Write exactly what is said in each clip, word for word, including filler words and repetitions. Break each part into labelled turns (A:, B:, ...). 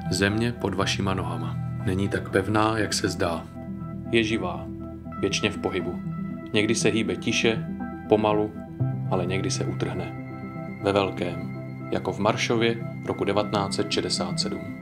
A: Země pod vašima nohama. Není tak pevná, jak se zdá. Je živá, věčně v pohybu. Někdy se hýbe tiše, pomalu, ale někdy se utrhne. Ve velkém, jako v Maršově roku devatenáct set šedesát sedm.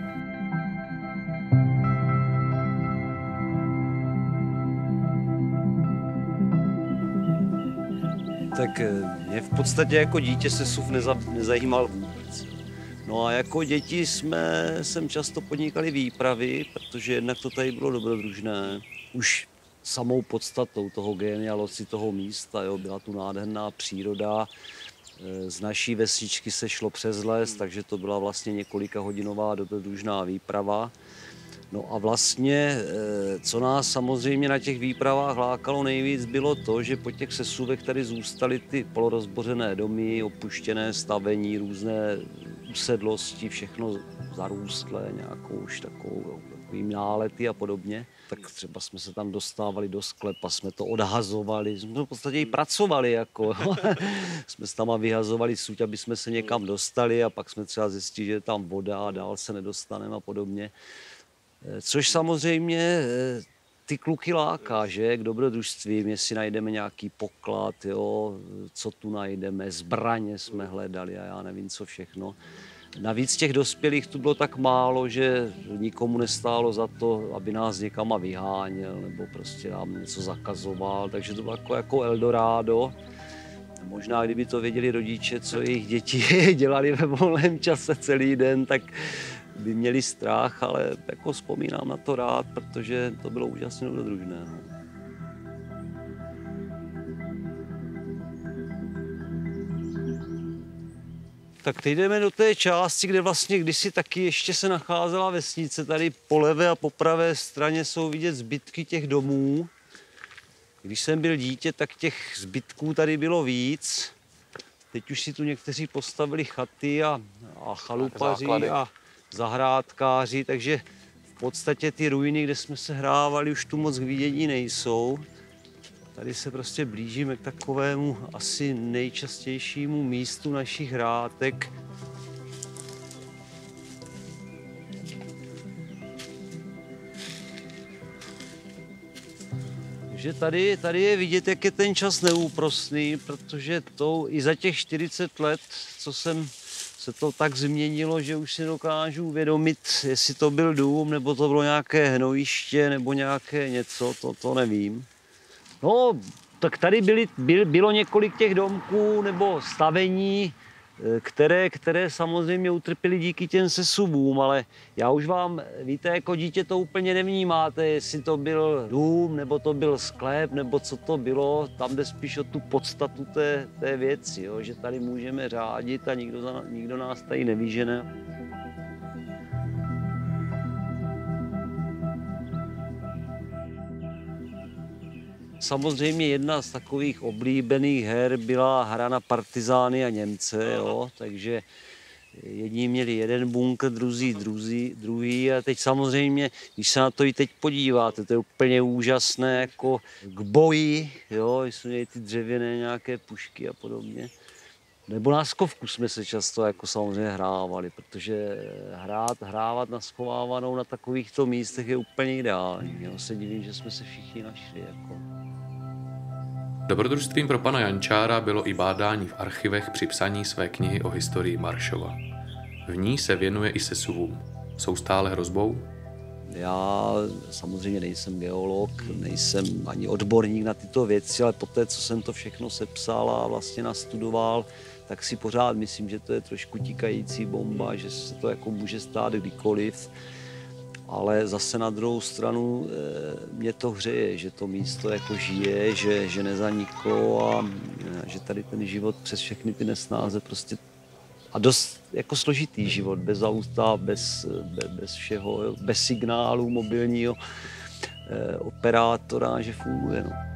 B: Tak mě v podstatě jako dítě sesuv neza, nezajímal vůbec. No a jako děti jsme sem často podnikali výpravy, protože jednak to tady bylo dobrodružné. Už samou podstatou toho genealoci toho místa, jo, byla tu nádherná příroda. Z naší vesničky se šlo přes les, takže to byla vlastně několika hodinová dobrodružná výprava. No a vlastně, co nás samozřejmě na těch výpravách lákalo nejvíc, bylo to, že po těch sesuvech tady zůstaly ty polorozbořené domy, opuštěné stavení, různé usedlosti, všechno zarůstlé nějakou už takovou, takovým nálety a podobně. Tak třeba jsme se tam dostávali do sklepa, jsme to odhazovali, jsme v podstatě i pracovali, jako. Jsme s tam vyhazovali suť, aby jsme se někam dostali a pak jsme třeba zjistili, že je tam voda a dál se nedostaneme a podobně. Což samozřejmě ty kluky láká, že, k dobrodružstvím, jestli najdeme nějaký poklad, jo, co tu najdeme, zbraně jsme hledali a já nevím, co všechno. Navíc těch dospělých tu bylo tak málo, že nikomu nestálo za to, aby nás někam vyháněl nebo prostě nám něco zakazoval, takže to bylo jako, jako Eldorado. Možná, kdyby to věděli rodiče, co jejich děti dělali ve volném čase celý den, tak by měli strach, ale jako vzpomínám na to rád, protože to bylo úžasně dobrodružné. No. Tak teď jdeme do té části, kde vlastně kdysi taky ještě se nacházela vesnice. Tady po levé a po pravé straně jsou vidět zbytky těch domů. Když jsem byl dítě, tak těch zbytků tady bylo víc. Teď už si tu někteří postavili chaty a, a chalupaři a zahrádkáři, takže v podstatě ty ruiny, kde jsme se hrávali, už tu moc k vidění nejsou. Tady se prostě blížíme k takovému asi nejčastějšímu místu našich hrádek. Takže tady, tady je vidět, jak je ten čas neúprosný, protože to i za těch čtyřicet let, co jsem se to tak změnilo, že už si dokážu uvědomit, jestli to byl dům, nebo to bylo nějaké hnojiště, nebo nějaké něco, to, to nevím. No, tak tady byly, byl, bylo několik těch domků nebo stavení, které, které samozřejmě utrpěly díky těm sesuvům, ale já už vám, víte, jako dítě to úplně nevnímáte, jestli to byl dům, nebo to byl sklep, nebo co to bylo, tam jde spíš o tu podstatu té, té věci, jo, že tady můžeme řádit a nikdo, za, nikdo nás tady nevyžene. Samozřejmě jedna z takových oblíbených her byla hra na partizány a Němce, jo, takže jedni měli jeden bunkr, druzí, druzí, druhý a teď samozřejmě, když se na to i teď podíváte, to je úplně úžasné jako k boji, jo, jsou měli ty dřevěné nějaké pušky a podobně. Nebo na skovku jsme se často jako samozřejmě hrávali, protože hrát, hrávat na schovávanou na takovýchto místech je úplně ideální. Jo, se divím, že jsme se všichni našli. Jako.
A: Dobrodružstvím pro pana Jančára bylo i bádání v archivech při psaní své knihy o historii Maršova. V ní se věnuje i sesuvům. Jsou stále hrozbou?
B: Já samozřejmě nejsem geolog, nejsem ani odborník na tyto věci, ale poté, co jsem to všechno sepsal a vlastně nastudoval, tak si pořád myslím, že to je trošku tikající bomba, že se to jako může stát kdykoliv. Ale zase na druhou stranu mě to hřeje, že to místo jako žije, že, že nezaniklo a že tady ten život přes všechny ty nesnáze prostě a dost jako složitý život, bez auta, bez, bez, bez všeho, bez signálu mobilního operátora, že funguje. No.